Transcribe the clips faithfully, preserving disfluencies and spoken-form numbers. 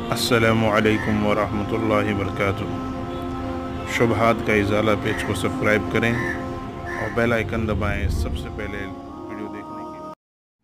السلام علیکم ورحمۃ اللہ وبرکاتہ۔ شبہات کا ازالہ پیج کو سبسکرائب کریں اور بیل آئیکن دبائیں سب سے پہلے ویڈیو دیکھنے کے لیے۔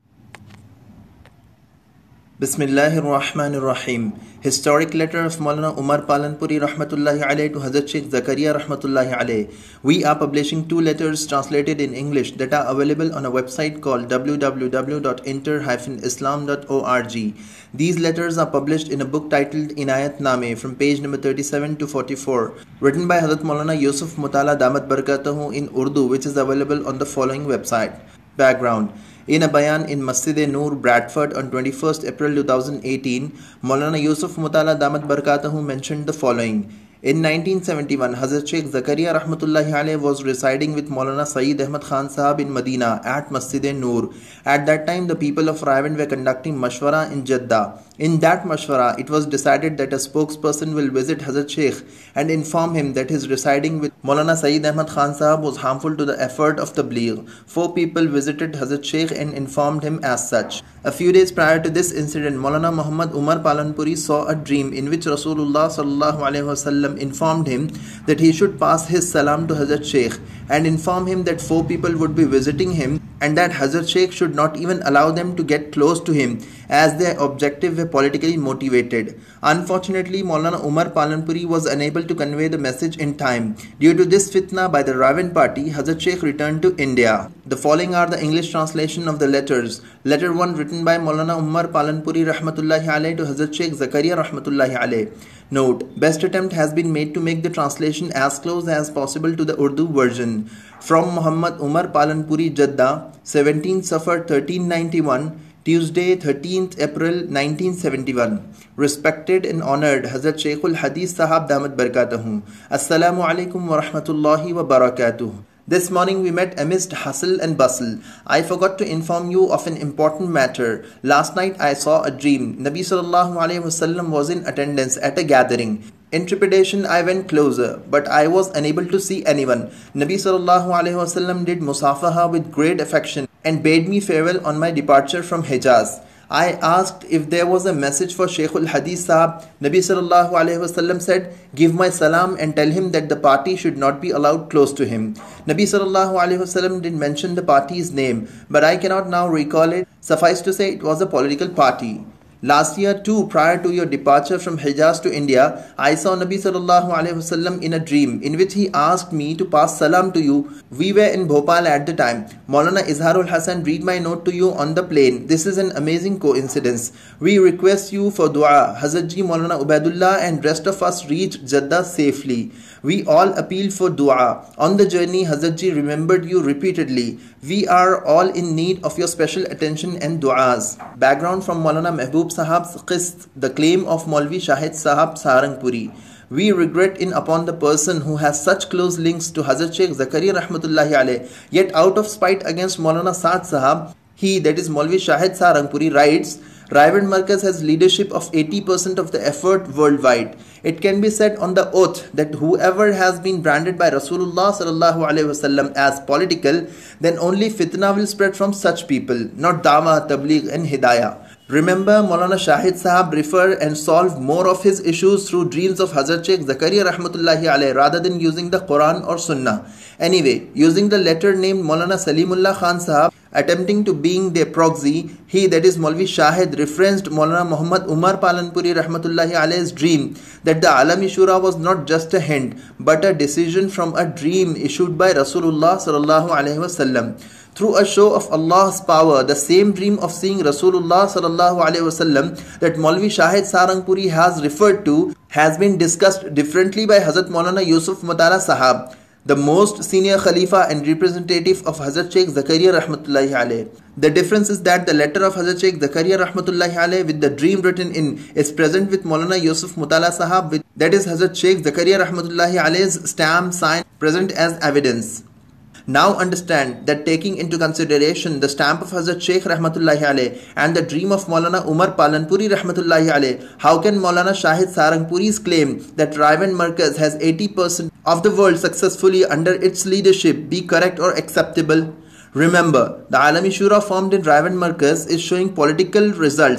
بسم اللہ الرحمن الرحیم۔ Historic letter of Maulana Umar Palanpuri Rahmatullahi alayhi to Hazrat Sheikh Zakaria Rahmatullahi alayhi. We are publishing two letters translated in English that are available on a website called w w w dot inter dash islam dot org. These letters are published in a book titled Inayat Name from page number thirty-seven to forty-four, written by Hazrat Maulana Yusuf Mutala Damat Barakatuhu in Urdu, which is available on the following website. Background. In a bayan in Masjid-e-Noor, Bradford on twenty-first April two thousand eighteen, Maulana Yusuf Mutala Damat Barakatuhu mentioned the following. In nineteen seventy-one, Hazrat Sheikh Zakaria Rahmatullahi alayhi was residing with Maulana Saeed Ahmad Khan Sahab in Medina at Masjid-e-Noor. At that time, the people of Rawand were conducting mashwara in Jeddah. In that mashwara, it was decided that a spokesperson will visit Hazrat Sheikh and inform him that his residing with Maulana Saeed Ahmad Khan Sahab was harmful to the effort of Tabligh. Four people visited Hazrat Sheikh and informed him as such. A few days prior to this incident, Maulana Muhammad Umar Palanpuri saw a dream in which Rasulullah sallallahu alaihi wasallam informed him that he should pass his salam to Hazrat Sheikh and inform him that four people would be visiting him and that Hazrat Sheikh should not even allow them to get close to him as their objective were politically motivated. Unfortunately, Maulana Umar Palanpuri was unable to convey the message in time. Due to this fitna by the Rawand party, Hazrat Sheikh returned to India. The following are the English translation of the letters. Letter one, written by Maulana Umar Palanpuri Rahmatullahi alayhi to Hazrat Sheikh Zakaria Rahmatullahi alayhi. Note: best attempt has been made to make the translation as close as possible to the Urdu version. From Muhammad Umar Palanpuri, Jeddah, seventeenth Safar thirteen ninety-one, Tuesday thirteenth April nineteen seventy-one. Respected and honored Hazrat Sheikhul Hadith Sahab Damat Barakatuhu. Assalamu alaikum wa rahmatullahi wa barakatuh. This morning we met amidst hustle and bustle. I forgot to inform you of an important matter. Last night I saw a dream. Nabi sallallahu alaihi wasallam was in attendance at a gathering. In trepidation I went closer, but I was unable to see anyone. Nabi sallallahu alaihi wasallam did musafaha with great affection and bade me farewell on my departure from Hijaz. I asked if there was a message for Sheikhul Hadith Sahab. Nabi sallallahu alaihi wasallam said, "Give my salam and tell him that the party should not be allowed close to him." Nabi sallallahu alaihi wasallam did mention the party's name, but I cannot now recall it. Suffice to say, it was a political party. Last year too, prior to your departure from Hijaz to India, I saw Nabi sallallahu alaihi wasallam in a dream in which he asked me to pass salam to you. We were in Bhopal at the time. Maulana Izharul Hasan read my note to you on the plane. This is an amazing coincidence. We request you for dua. Hazrat Ji, Maulana Ubaidullah and rest of us reached Jeddah safely. We all appealed for dua. On the journey, Hazrat Ji remembered you repeatedly. We are all in need of your special attention and duas. Background from Maulana Mehboob Sahab's Qist, the claim of Maulvi Shahid Sahab Saharangpuri. We regret in upon the person who has such close links to Hazrat Sheikh Zakaria Rahmatullahi alayhi, yet out of spite against Maulana Saad Sahab, he, that is Maulvi Shahid Saharangpuri, writes, Rawand Markaz has leadership of eighty percent of the effort worldwide. It can be said on the oath that whoever has been branded by Rasulullah sallallahu alaihi wasallam as political, then only fitna will spread from such people, not dawah, tabligh and hidayah. Remember, Maulana Shahid Sahab refer and solve more of his issues through dreams of Hazrat Sheikh Zakaria Rahmatullahi alayhi rather than using the Quran or Sunnah. Anyway, using the letter named Maulana Salimullah Khan Sahab, attempting to being their proxy, he, that is Maulvi Shahid, referenced Maulana Muhammad Umar Palanpuri Rahmatullahi alayhi's dream that the Alami Shura was not just a hint but a decision from a dream issued by Rasulullah sallallahu alaihi wasallam. Through a show of Allah's power, the same dream of seeing Rasulullah sallallahu alaihi wasallam that Maulvi Shahid Saharangpuri has referred to has been discussed differently by Hazrat Maulana Yusuf Mutala Sahab, the most senior Khalifa and representative of Hazrat Sheikh Zakaria Rahmatullahi alayhi. The difference is that the letter of Hazrat Sheikh Zakaria Rahmatullahi alayhi with the dream written in is present with Maulana Yusuf Mutala Sahab, with, that is Hazrat Sheikh Zakaria Rahmatullahi alayhi's stamp sign present as evidence. Now understand that taking into consideration the stamp of Hazrat Sheikh Rahmatullahi alayhi and the dream of Maulana Umar Palanpuri Rahmatullahi alayhi, how can Maulana Shahid Saharangpuri's claim that Rawand Markaz has eighty percent of the world successfully under its leadership be correct or acceptable? Remember, the Alami Shura formed in Rawand Markaz is showing political results.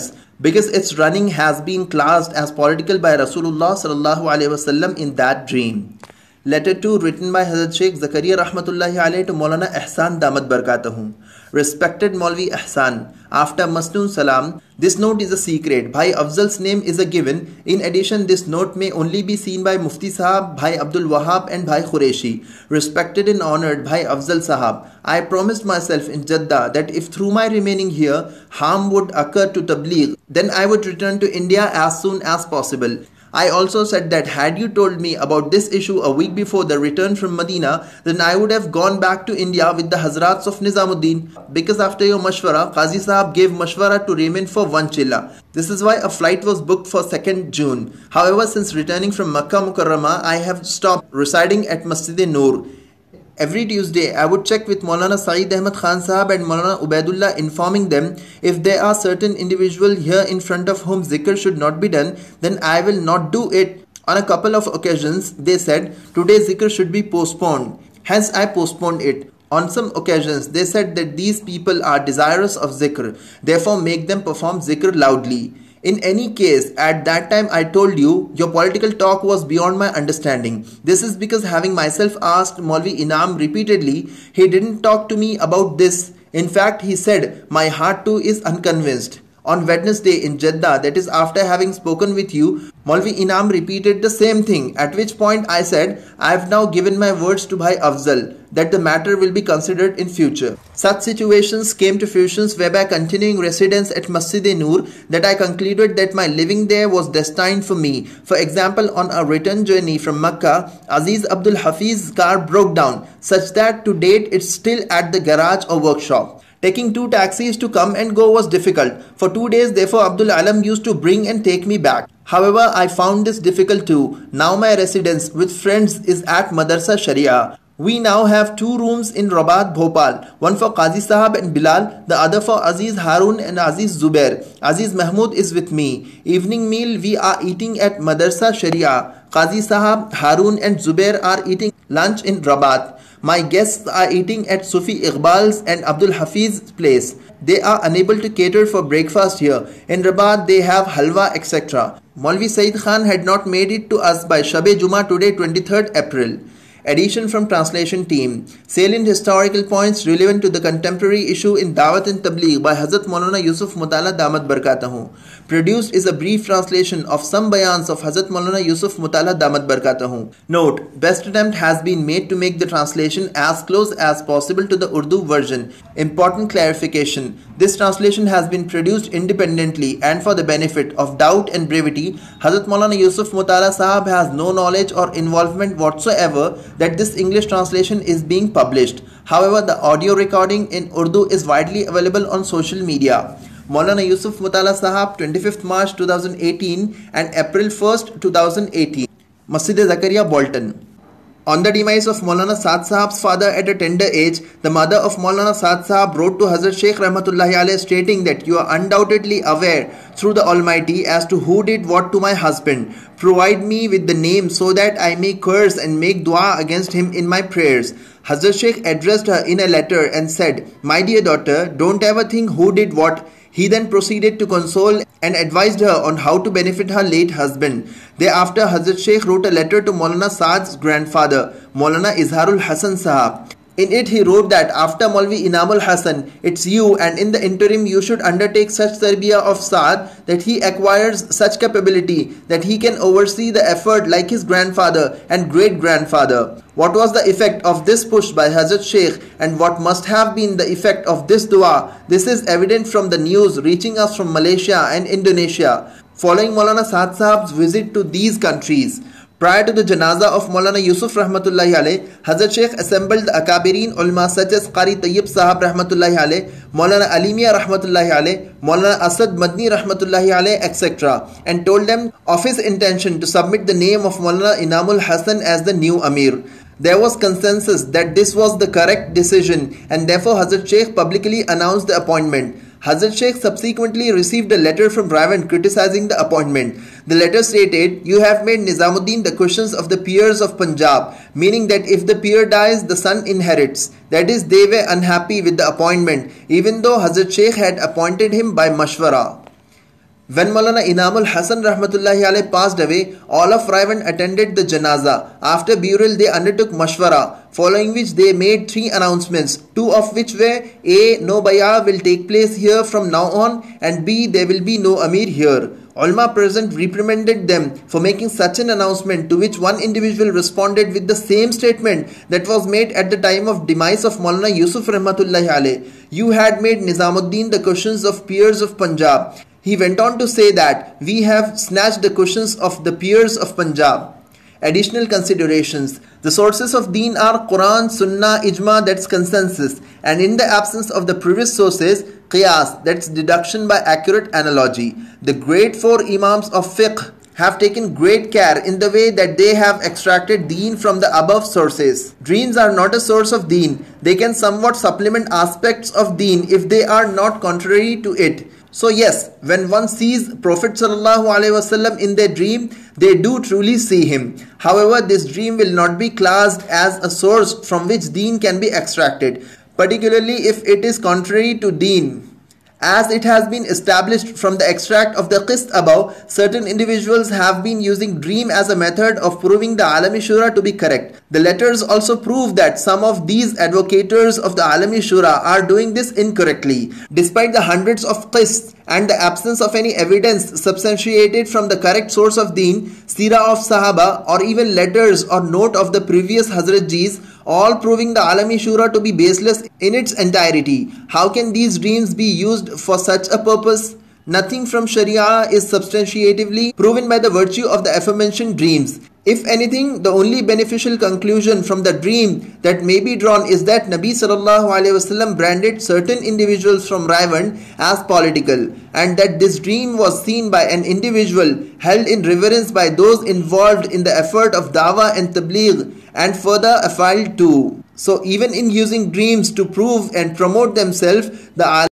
because its running has been classed as political by Rasulullah sallallahu alaihi wasallam in that dream. Letter two, written by Hazrat Sheikh Zakaria rahmatullahi alayhi to Maulana Ihsan Damat Barakatuhu. Respected Maulvi Ihsan, after Masnoon Salam, this note is a secret. Bhai Afzal's name is a given. In addition, this note may only be seen by Mufti Sahab, Bhai Abdul Wahab and Bhai Qureshi. Respected and honored Bhai Afzal Sahab, I promised myself in Jeddah that if through my remaining here, harm would occur to Tabligh, then I would return to India as soon as possible. I also said that had you told me about this issue a week before the return from Medina, then I would have gone back to India with the Hazrats of Nizamuddin, because after your mashwara, Qazi Sahab gave mashwara to remain for one chilla. This is why a flight was booked for second June. However, since returning from Makkah Mukarramah, I have stopped residing at Masjid-e-Noor. Every Tuesday, I would check with Maulana Saeed Ahmad Khan Sahab and Maulana Ubaidullah, informing them if there are certain individuals here in front of whom zikr should not be done, then I will not do it. On a couple of occasions, they said, today zikr should be postponed. Hence, I postponed it. On some occasions, they said that these people are desirous of zikr, therefore make them perform zikr loudly. In any case, at that time I told you, your political talk was beyond my understanding. This is because having myself asked Maulvi Inam repeatedly, he didn't talk to me about this. In fact, he said, my heart too is unconvinced. On Wednesday in Jeddah, that is after having spoken with you, Maulvi Inam repeated the same thing, at which point I said, I have now given my words to Bhai Afzal that the matter will be considered in future. Such situations came to fruitions whereby continuing residence at Masjid-e-Noor, that I concluded that my living there was destined for me. For example, on a return journey from Makkah, Aziz Abdul Hafiz's car broke down, such that to date it's still at the garage or workshop. Taking two taxis to come and go was difficult. For two days, therefore, Abdul Alam used to bring and take me back. However, I found this difficult too. Now my residence with friends is at Madrasa Sharia. We now have two rooms in Rabat, Bhopal, one for Qazi Sahab and Bilal, the other for Aziz Harun and Aziz Zubair. Aziz Mahmud is with me. Evening meal we are eating at Madrasa Sharia. Qazi Sahab, Harun and Zubair are eating lunch in Rabat. My guests are eating at Sufi Iqbal's and Abdul Hafiz's place. They are unable to cater for breakfast here. In Rabat, they have halwa, et cetera. Maulvi Saeed Khan had not made it to us by Shab-e Juma today, twenty-third April. Addition from translation team. Salient historical points relevant to the contemporary issue in Dawat and Tabligh by Hazrat Maulana Yusuf Mutala Damat Barakatuhu. Produced is a brief translation of some bayans of Hazrat Maulana Yusuf Mutala Damat Barakatuhu. Note, best attempt has been made to make the translation as close as possible to the Urdu version. Important clarification. This translation has been produced independently and for the benefit of doubt and brevity. Hazrat Maulana Yusuf Mutala Sahab has no knowledge or involvement whatsoever that this English translation is being published. However, the audio recording in Urdu is widely available on social media. Maulana Yusuf Mutala Sahab, twenty-fifth March two thousand eighteen and April first two thousand eighteen. Masjid-e-Zakaria, Bolton. On the demise of Maulana Saad Sahab's father at a tender age, the mother of Maulana Saad Sahab wrote to Hazrat Sheikh Rahmatullahi Alayhi stating that you are undoubtedly aware through the Almighty as to who did what to my husband. Provide me with the name so that I may curse and make dua against him in my prayers. Hazrat Sheikh addressed her in a letter and said, my dear daughter, don't ever think who did what. He then proceeded to console and advised her on how to benefit her late husband. Thereafter, Hazrat Sheikh wrote a letter to Maulana Saad's grandfather, Maulana Izharul Hasan Sahab. In it, he wrote that after Maulvi Inamul Hasan, it's you, and in the interim, you should undertake such tarbiyah of Saad that he acquires such capability that he can oversee the effort like his grandfather and great-grandfather. What was the effect of this push by Hazrat Sheikh and what must have been the effect of this dua? This is evident from the news reaching us from Malaysia and Indonesia. Following Maulana Saad Sahab's visit to these countries, prior to the janaza of Maulana Yusuf Rahmatullahi Alayh, Hazrat Sheikh assembled the Akabirin ulama such as Qari Tayyib Sahab Rahmatullahi Alayh, Maulana Alimia Rahmatullahi Alayh, Maulana Asad Madni Rahmatullahi Alayh, et cetera and told them of his intention to submit the name of Maulana Inamul Hasan as the new Amir. There was consensus that this was the correct decision and therefore Hazrat Sheikh publicly announced the appointment. Hazrat Sheikh subsequently received a letter from Rawand criticizing the appointment. The letter stated, you have made Nizamuddin the cushions of the peers of Punjab, meaning that if the peer dies, the son inherits. That is, they were unhappy with the appointment, even though Hazrat Sheikh had appointed him by mashwara. When Maulana Inamul Hasan Rahmatullahi alayhi passed away, all of Raivan attended the janaza. After burial, they undertook mashwara, following which they made three announcements, two of which were A. No bay'ah will take place here from now on, and B. There will be no Amir here. Ulama present reprimanded them for making such an announcement, to which one individual responded with the same statement that was made at the time of demise of Maulana Yusuf Rahmatullahi alayhi. You had made Nizamuddin the cushions of peers of Punjab. He went on to say that we have snatched the cushions of the peers of Punjab. Additional considerations. The sources of deen are Quran, Sunnah, Ijma, that's consensus, and in the absence of the previous sources, Qiyas, that's deduction by accurate analogy. The great four Imams of fiqh have taken great care in the way that they have extracted deen from the above sources. Dreams are not a source of deen. They can somewhat supplement aspects of deen if they are not contrary to it. So yes, when one sees Prophet Sallallahu Alaihi Wasallam in their dream, they do truly see him. However, this dream will not be classed as a source from which deen can be extracted, particularly if it is contrary to deen. As it has been established from the extract of the qist above, certain individuals have been using dream as a method of proving the Alami Shura to be correct. The letters also prove that some of these advocators of the Alami Shura are doing this incorrectly. Despite the hundreds of qists and the absence of any evidence substantiated from the correct source of deen, Sirah of Sahaba, or even letters or note of the previous Hazratjis, all proving the Alami Shura to be baseless in its entirety, how can these dreams be used for such a purpose? Nothing from Sharia is substantiatively proven by the virtue of the aforementioned dreams. If anything, the only beneficial conclusion from the dream that may be drawn is that Nabi Sallallahu Alaihi Wasallam branded certain individuals from Raivan as political, and that this dream was seen by an individual held in reverence by those involved in the effort of Dawah and Tabligh, and further afiled too. So even in using dreams to prove and promote themselves, the